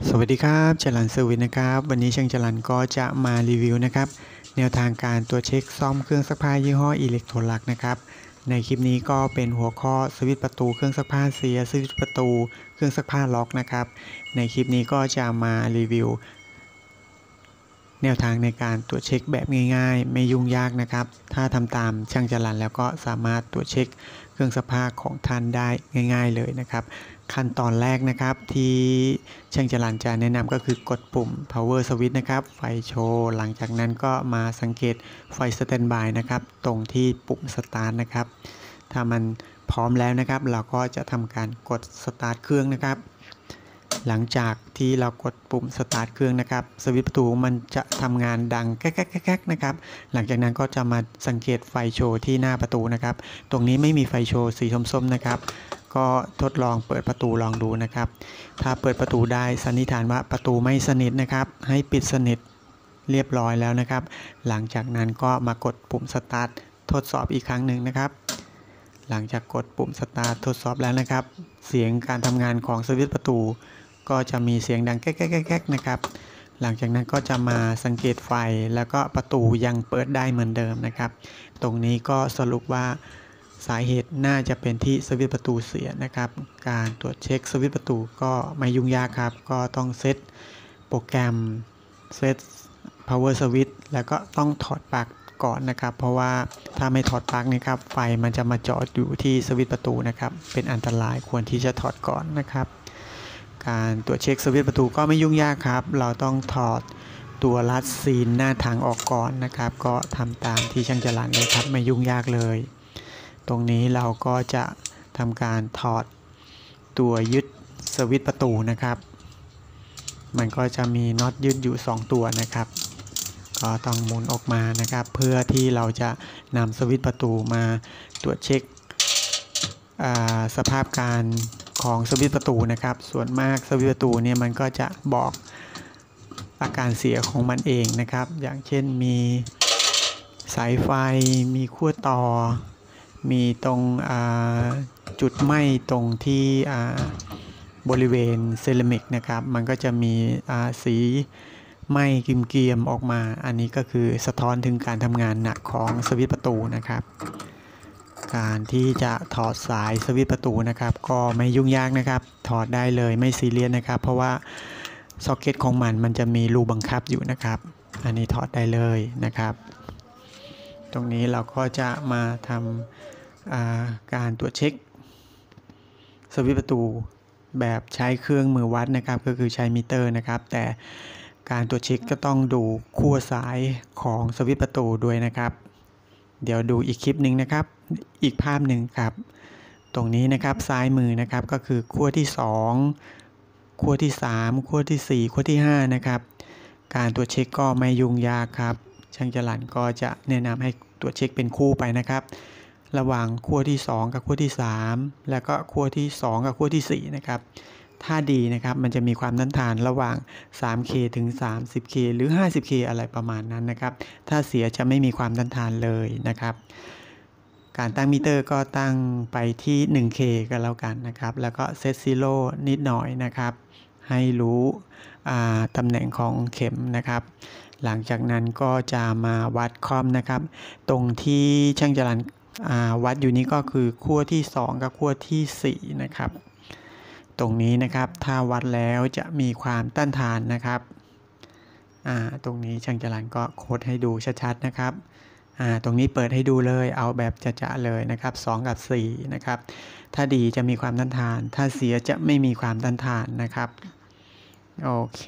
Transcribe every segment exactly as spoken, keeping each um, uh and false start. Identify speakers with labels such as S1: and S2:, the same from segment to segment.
S1: สวัสดีครับจรัญเซอร์วิสนะครับวันนี้ช่างจรัญก็จะมารีวิวนะครับแนวทางการตรวจเช็คซ่อมเครื่องซักผ้ายี่ห้ออิเล็กโทรลักนะครับในคลิปนี้ก็เป็นหัวข้อสวิตช์ประตูเครื่องซักผ้าเสียสวิตช์ประตูเครื่องซักผ้าล็อกนะครับในคลิปนี้ก็จะมารีวิวแนวทางในการตรวจเช็คแบบง่ายๆไม่ยุ่งยากนะครับถ้าทำตามช่างจรัญแล้วก็สามารถตรวจเช็คเครื่องซักผ้าของท่านได้ง่ายๆเลยนะครับขั้นตอนแรกนะครับที่ช่างจรัญจะแนะนำก็คือกดปุ่ม power switch นะครับไฟโชว์หลังจากนั้นก็มาสังเกตไฟ standby นะครับตรงที่ปุ่ม start นะครับถ้ามันพร้อมแล้วนะครับเราก็จะทำการกด start เครื่องนะครับหลังจากที่เรากดปุ่มสตาร์ทเครื่องนะครับสวิตช์ประตูมันจะทำงานดังแก๊กๆๆนะครับหลังจากนั้นก็จะมาสังเกตไฟโชว์ที่หน้าประตูนะครับตรงนี้ไม่มีไฟโชว์สีส้มๆนะครับก็ทดลองเปิดประตูลองดูนะครับถ้าเปิดประตูได้สันนิษฐานว่าประตูไม่สนิทนะครับให้ปิดสนิทเรียบร้อยแล้วนะครับหลังจากนั้นก็มากดปุ่มสตาร์ททดสอบอีกครั้งหนึ่งนะครับหลังจากกดปุ่มสตาร์ททดสอบแล้วนะครับเสียงการทำงานของสวิตช์ประตูก็จะมีเสียงดังแก๊กๆๆนะครับหลังจากนั้นก็จะมาสังเกตไฟแล้วก็ประตูยังเปิดได้เหมือนเดิมนะครับตรงนี้ก็สรุปว่าสาเหตุน่าจะเป็นที่สวิตช์ประตูเสียนะครับการตรวจเช็คสวิตช์ประตูก็ไม่ยุ่งยากครับก็ต้องเซตโปรแกรมเซต power switch แล้วก็ต้องถอดปลั๊กก่อนนะครับเพราะว่าถ้าไม่ถอดปลั๊กนี่ครับไฟมันจะมาจอดอยู่ที่สวิตช์ประตูนะครับเป็นอันตรายควรที่จะถอดก่อนนะครับการตรวจเช็คสวิตช์ประตูก็ไม่ยุ่งยากครับเราต้องถอดตัวลัดซีนหน้าถังออกก่อนนะครับก็ทำตามที่ช่างจรัญเลยครับไม่ยุ่งยากเลยตรงนี้เราก็จะทำการถอดตัวยึดสวิตช์ประตูนะครับมันก็จะมีน็อตยึดอยู่สองตัวนะครับก็ต้องหมุนออกมานะครับเพื่อที่เราจะนำสวิตช์ประตูมาตรวจเช็คสภาพการของสวิตช์ประตูนะครับส่วนมากสวิตช์ประตูเนี่ยมันก็จะบอกอาการเสียของมันเองนะครับอย่างเช่นมีสายไฟมีขั้วต่อมีตรงจุดไหม้ตรงที่บริเวณเซรามิกนะครับมันก็จะมีสีไหม้เกรียมๆออกมาอันนี้ก็คือสะท้อนถึงการทำงานหนักของสวิตช์ประตูนะครับการที่จะถอดสายสวิตช์ประตูนะครับก็ไม่ยุ่งยากนะครับถอดได้เลยไม่ซีเรียสนะครับเพราะว่าซ็อกเก็ตของมันมันจะมีรูบังคับอยู่นะครับอันนี้ถอดได้เลยนะครับตรงนี้เราก็จะมาทำการตรวจเช็คสวิตช์ประตูแบบใช้เครื่องมือวัดนะครับก็คือใช้มิเตอร์นะครับแต่การตรวจเช็คก็ต้องดูขั้วสายของสวิตช์ประตูด้วยนะครับเดี๋ยวดูอีกคลิปหนึ่งนะครับอีกภาพหนึ่งครับตรงนี้นะครับซ้ายมือนะครับก็คือขั้วที่สองขั้วที่สามขั้วที่สี่ขั้วที่ห้านะครับการตรวจเช็คก็ไม่ยุ่งยากครับช่างจรัญก็จะแนะนำให้ตรวจเช็คเป็นคู่ไปนะครับระหว่างขั้วที่สองกับขั้วที่สามแล้วก็ขั้วที่สองกับขั้วที่สี่นะครับถ้าดีนะครับมันจะมีความต้านทานระหว่าง สามเค ถึง สามสิบเค หรือ ห้าสิบเค อะไรประมาณนั้นนะครับถ้าเสียจะไม่มีความต้านทานเลยนะครับการตั้งมิเตอร์ก็ตั้งไปที่ หนึ่งเค ก็แล้วกันนะครับแล้วก็เซตซีโร่นิดหน่อยนะครับให้รู้ตำแหน่งของเข็มนะครับหลังจากนั้นก็จะมาวัดคอมนะครับตรงที่ช่างจรัญวัดอยู่นี้ก็คือขั้วที่สองกับขั้วที่สี่นะครับตรงนี้นะครับถ้าวัดแล้วจะมีความต้านทานนะครับตรงนี้ช่างจรัญก็โค้ดให้ดูชัดๆนะครับตรงนี้เปิดให้ดูเลยเอาแบบจะๆเลยนะครับสองกับสี่นะครับถ้าดีจะมีความต้านทานถ้าเสียจะไม่มีความต้านทานนะครับโอเค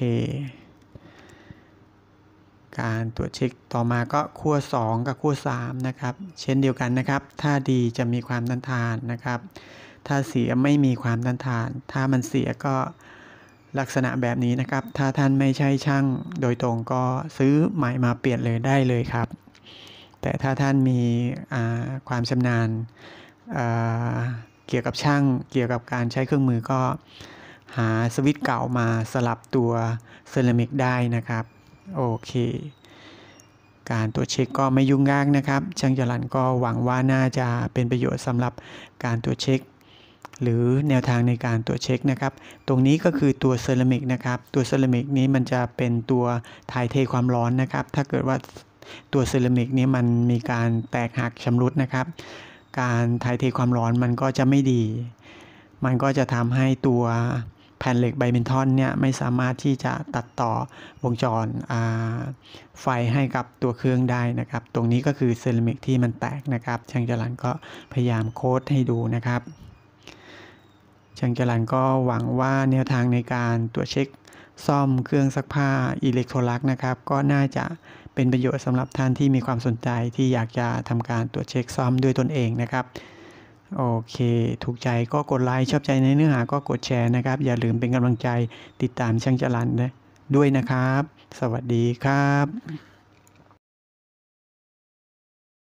S1: การตรวจเช็คต่อมาก็ขั้วสองกับขั้วสามนะครับเช่นเดียวกันนะครับถ้าดีจะมีความต้านทานนะครับถ้าเสียไม่มีความต้านทานถ้ามันเสียก็ลักษณะแบบนี้นะครับถ้าท่านไม่ใช่ช่างโดยตรงก็ซื้อใหม่มาเปลี่ยนเลยได้เลยครับแต่ถ้าท่านมีความชำนาญเกี่ยวกับช่างเกี่ยวกับการใช้เครื่องมือก็หาสวิตช์เก่ามาสลับตัวเซรามิกได้นะครับโอเคการตรวจเช็คก็ไม่ยุ่งยากนะครับช่างจรัญก็หวังว่าน่าจะเป็นประโยชน์สำหรับการตรวจเช็คหรือแนวทางในการตรวจเช็คนะครับตรงนี้ก็คือตัวเซรามิกนะครับตัวเซรามิกนี้มันจะเป็นตัวถ่ายเทความร้อนนะครับถ้าเกิดว่าตัวเซรามิกนี้มันมีการแตกหักชำรุดนะครับการถ่ายเทความร้อนมันก็จะไม่ดีมันก็จะทำให้ตัวแผ่นเหล็กไบเมนทอนเนี่ยไม่สามารถที่จะตัดต่อวงจรไฟให้กับตัวเครื่องได้นะครับตรงนี้ก็คือเซรามิกที่มันแตกนะครับช่างจรัญก็พยายามโค้ดให้ดูนะครับช่างจรัญก็หวังว่าแนวทางในการตรวจเช็คซ่อมเครื่องซักผ้าอิเล็กโทรลักนะครับก็น่าจะเป็นประโยชน์สำหรับท่านที่มีความสนใจที่อยากจะทำการตรวจเช็คซ่อมด้วยตนเองนะครับโอเคถูกใจก็กดไลค์ชอบใจในเนื้อหาก็กดแชร์นะครับอย่าลืมเป็นกำลังใจติดตามช่างจรัญด้วยนะครับสวัสดีครับ